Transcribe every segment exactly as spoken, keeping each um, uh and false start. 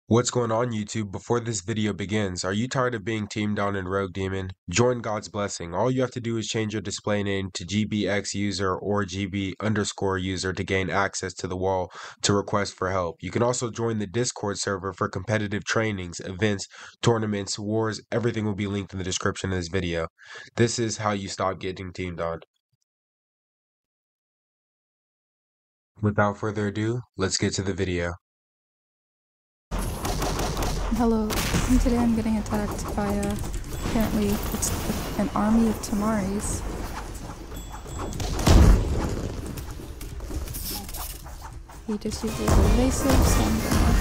What's going on, YouTube? Before this video begins, are you tired of being teamed on in Rogue Demon? Join God's Blessing. All you have to do is change your display name to G B X user or G B underscore user to gain access to the wall to request for help. You can also join the Discord server for competitive trainings, events, tournaments, wars. Everything will be linked in the description of this video. This is how you stop getting teamed on. Without further ado, let's get to the video. Hello, and today I'm getting attacked by, uh, apparently it's an army of Tamaris. He just uses evasive, so I'm gonna...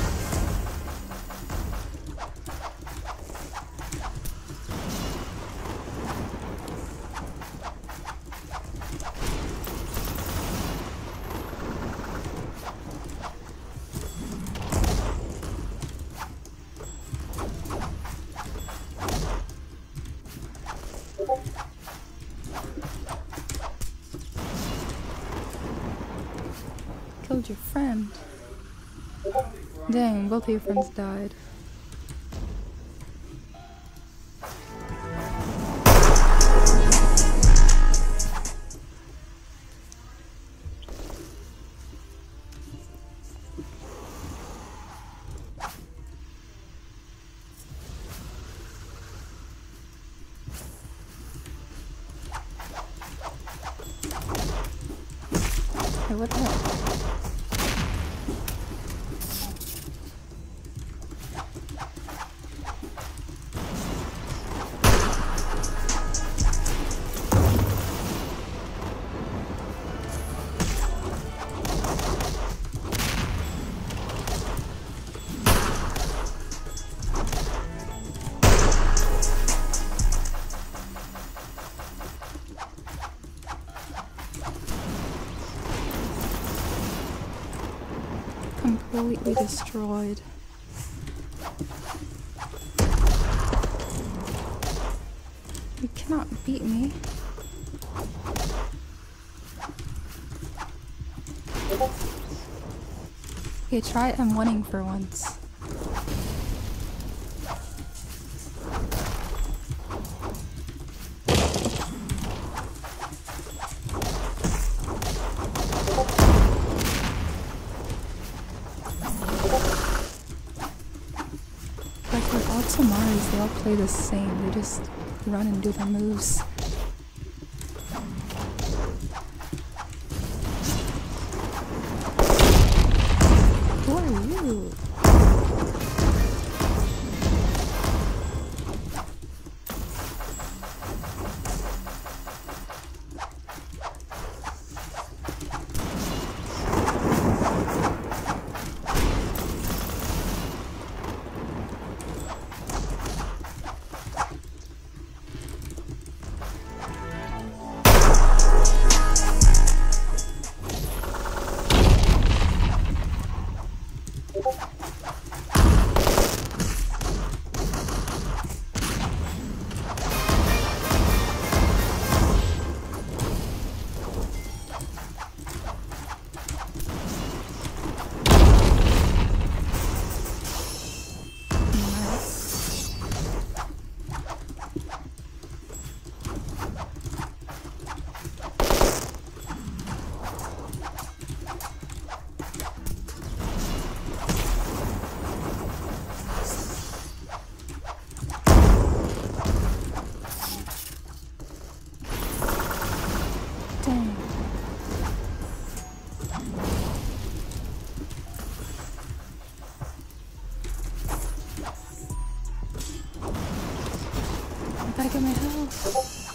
Killed your friend. Dang, both of your friends died. Hey, what the heck? Completely destroyed. You cannot beat me. Okay, try M one-ing for once. Like with all Tamaris, they all play the same. They just run and do their moves. Who are you? Dang. I gotta get my health.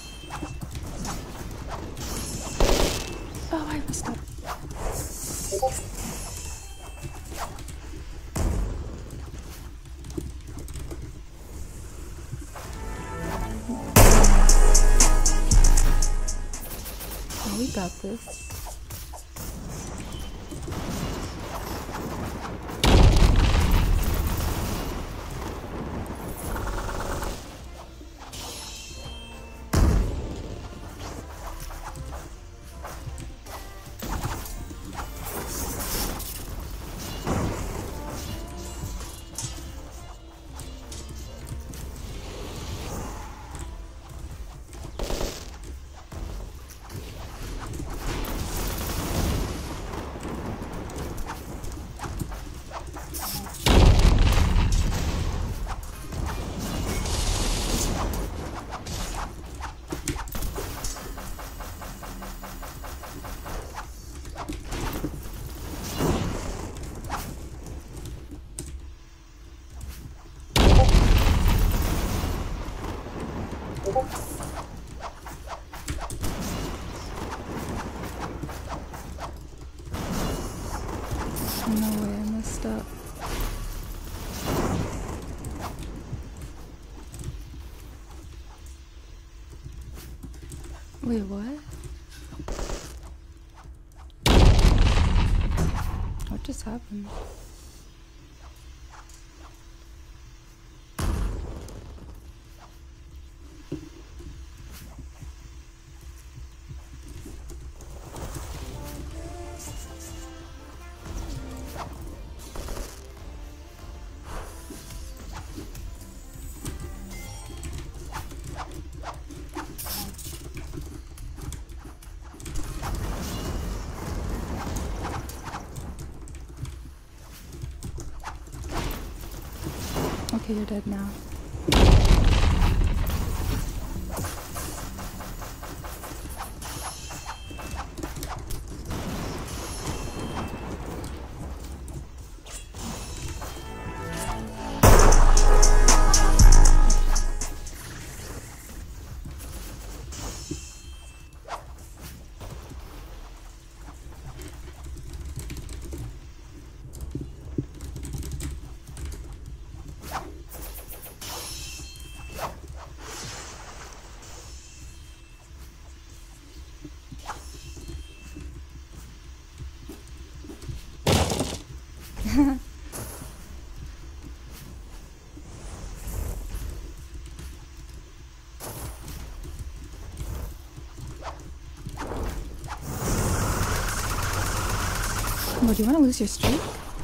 Oh, I messed up. Oh, we got this. Wait, what? What just happened? Okay, you're dead now. Oh, do you want to lose your streak?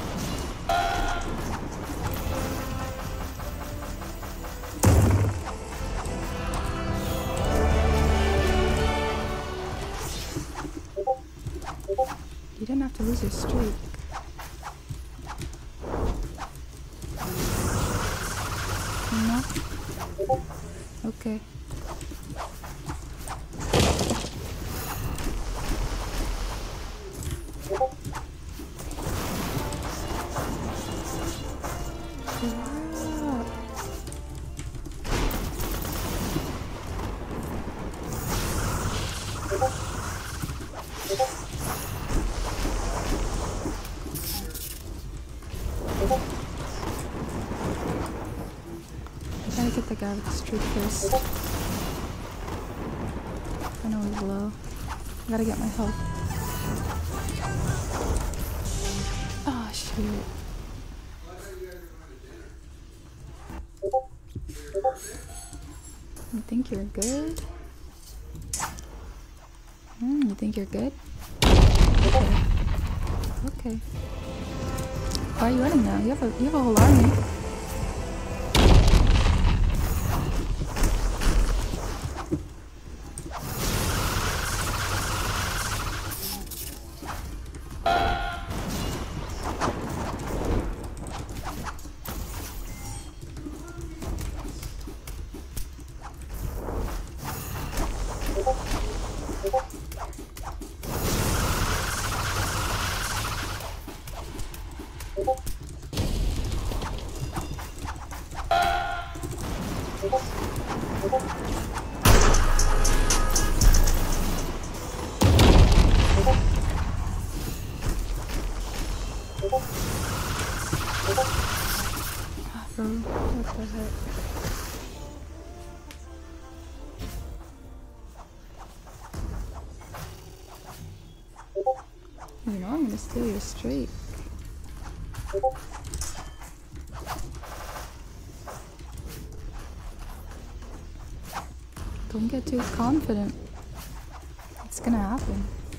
You didn't have to lose your streak. No? Okay. I gotta get the guy with the streak first. I know he's low. I gotta get my health. Oh, shoot. You think you're good? Hmm, you think you're good? Okay. Okay. Why are you running now? You have a you have a whole army. Bro, what the heck? You know I'm gonna steal your streak. Don't get too confident. It's gonna happen.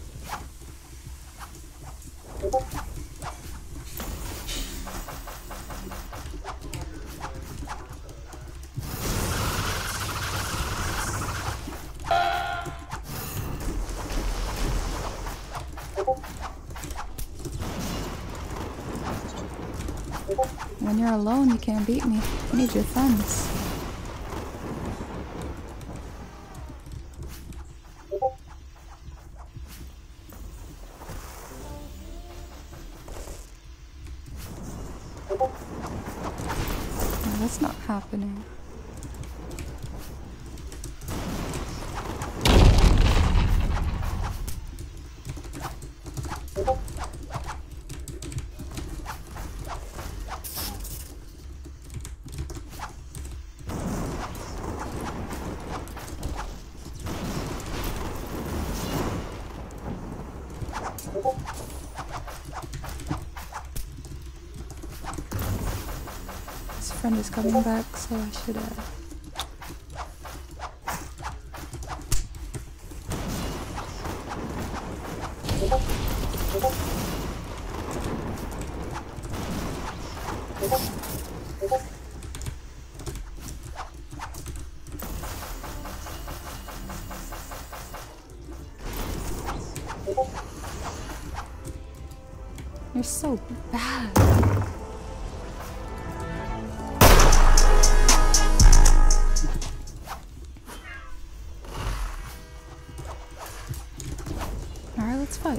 When you're alone, you can't beat me. You need your friends. No, that's not happening. friend is coming back, so I should, uh... You're so bad. Alright, let's fight.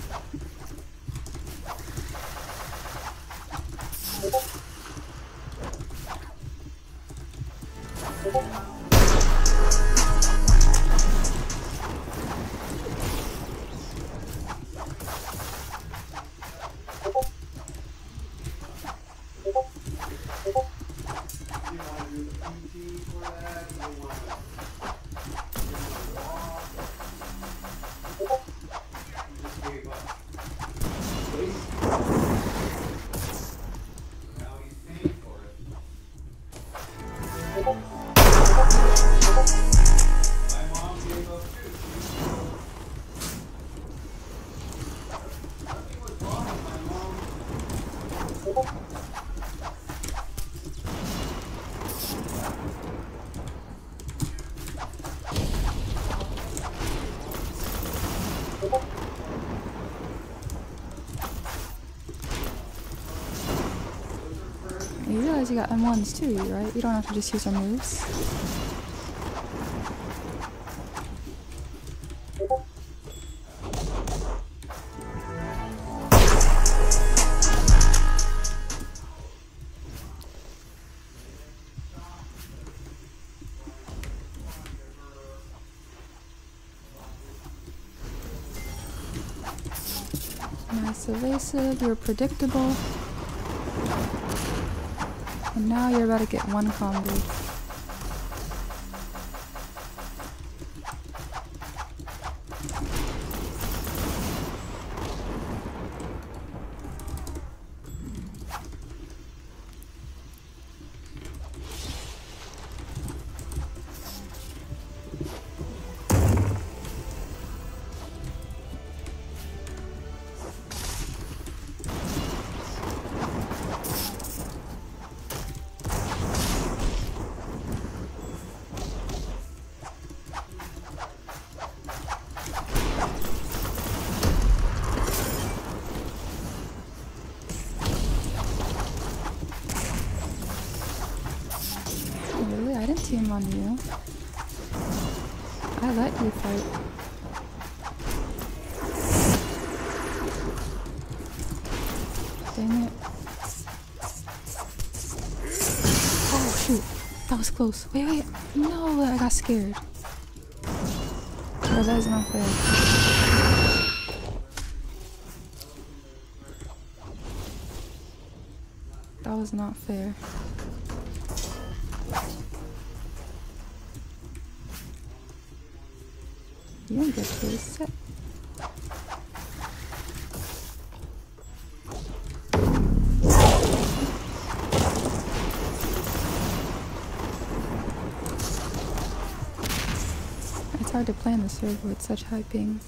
You realize you got M ones too, right? You don't have to just use our moves. Nice evasive, you're predictable. And now you're about to get one combo. Really? I didn't team on you. I let you fight. Dang it. Oh shoot. That was close. Wait, wait. No, I got scared. Oh, that is not fair. That was not fair. You don't get to reset. It's hard to play on the server with such high ping.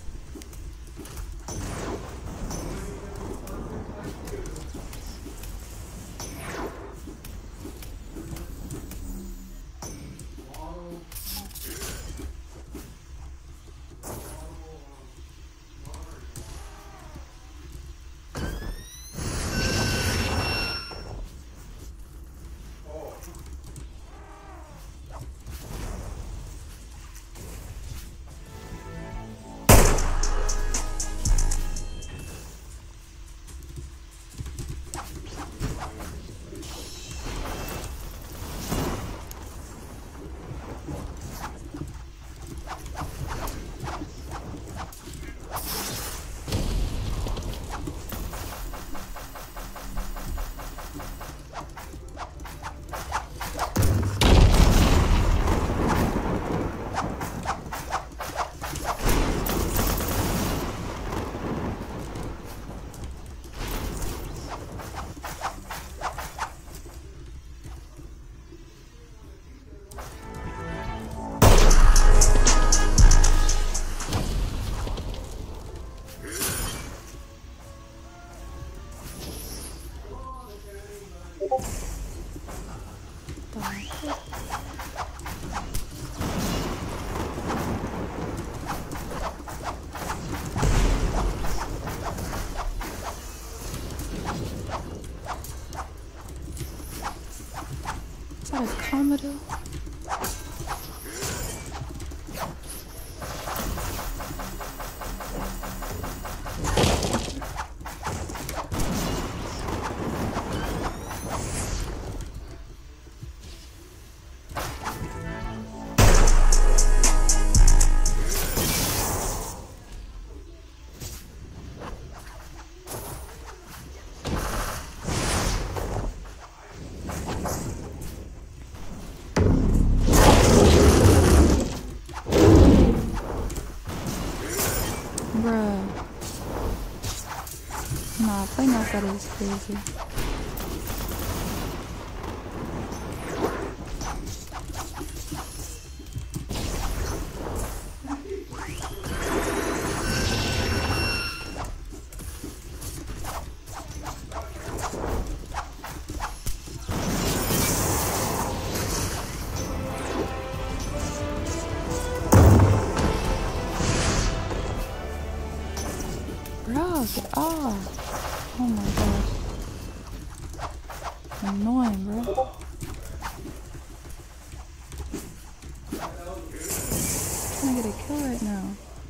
the heck? Is that a Commodore? Bruh. Nah, playing outside is crazy. Bro, get off. Oh my gosh. Annoying, bro. I'm trying to get a kill right now.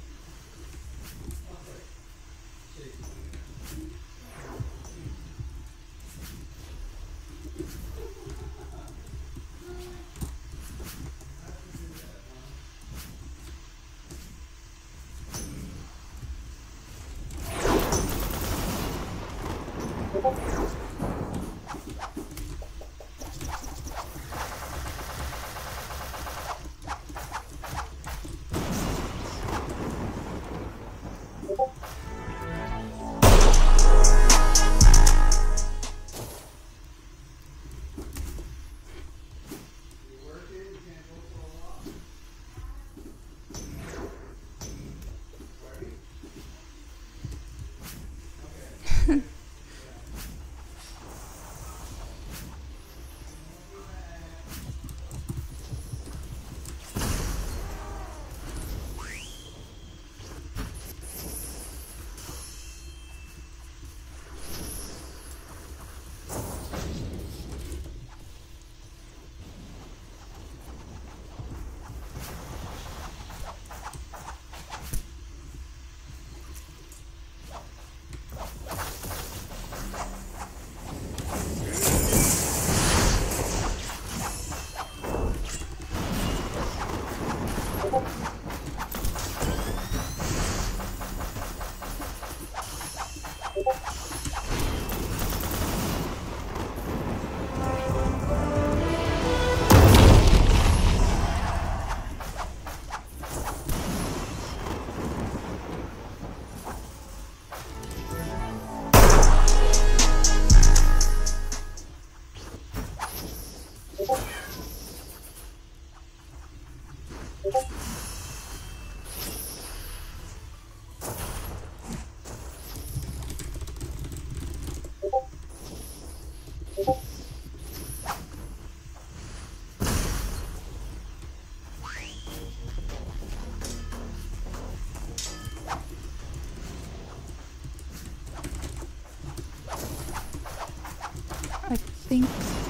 I think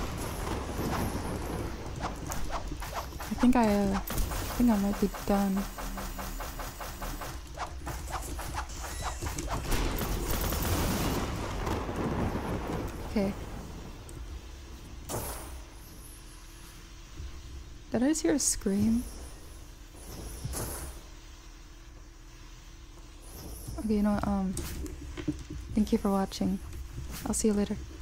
I think I uh, I think I might be done. Okay. Did I just hear a scream? Okay, you know what, um, thank you for watching. I'll see you later.